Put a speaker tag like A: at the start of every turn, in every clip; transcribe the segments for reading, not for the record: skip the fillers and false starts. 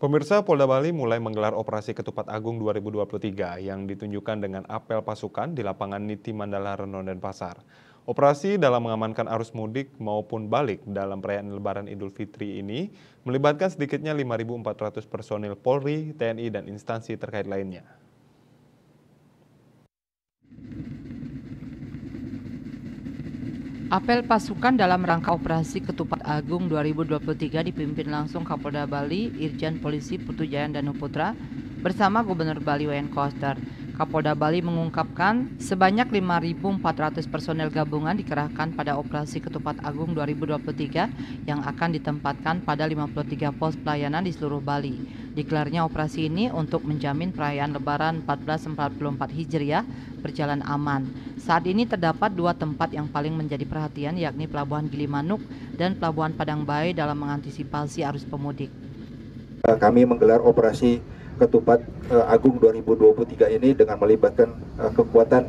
A: Pemirsa, Polda Bali mulai menggelar Operasi Ketupat Agung 2023 yang ditunjukkan dengan apel pasukan di lapangan Niti Mandala Renon dan Pasar. Operasi dalam mengamankan arus mudik maupun balik dalam perayaan Lebaran Idul Fitri ini melibatkan sedikitnya 5.400 personil Polri, TNI, dan instansi terkait lainnya.
B: Apel pasukan dalam rangka Operasi Ketupat Agung 2023 dipimpin langsung Kapolda Bali, Irjen Polisi Putu Jayan Danuputra bersama Gubernur Bali Wayan Koster. Kapolda Bali mengungkapkan sebanyak 5.400 personel gabungan dikerahkan pada Operasi Ketupat Agung 2023 yang akan ditempatkan pada 53 pos pelayanan di seluruh Bali. Digelarnya operasi ini untuk menjamin perayaan Lebaran 1444 Hijriah berjalan aman. Saat ini terdapat dua tempat yang paling menjadi perhatian, yakni Pelabuhan Gilimanuk dan Pelabuhan Padangbae dalam mengantisipasi arus pemudik.
C: Kami menggelar Operasi Ketupat Agung 2023 ini dengan melibatkan kekuatan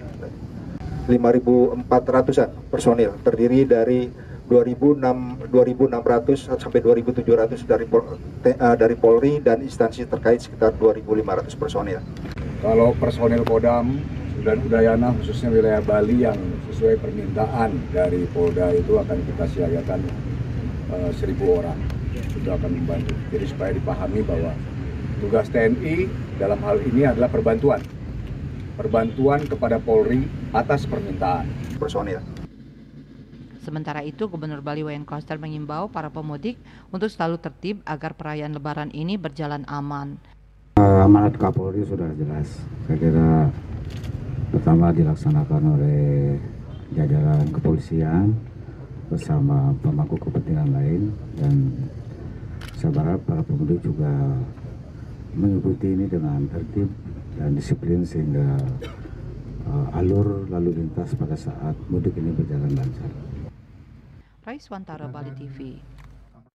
C: 5.400-an personil, terdiri dari 2.600 sampai 2.700 dari Polri dan instansi terkait sekitar 2.500 personil.
D: Kalau personil Kodam dan Udayana khususnya wilayah Bali yang sesuai permintaan dari Polda itu akan kita siagakan 1.000 orang. Itu akan membantu. Jadi supaya dipahami bahwa tugas TNI dalam hal ini adalah perbantuan kepada Polri atas permintaan
C: personil.
B: Sementara itu, Gubernur Bali Wayan Koster mengimbau para pemudik untuk selalu tertib agar perayaan Lebaran ini berjalan aman.
E: Amanat Kapolri sudah jelas. Saya kira pertama dilaksanakan oleh jajaran kepolisian bersama pemangku kepentingan lain, dan saya berharap para pemudik juga mengikuti ini dengan tertib dan disiplin sehingga alur lalu lintas pada saat mudik ini berjalan lancar.
B: Raiswantara, Bali TV.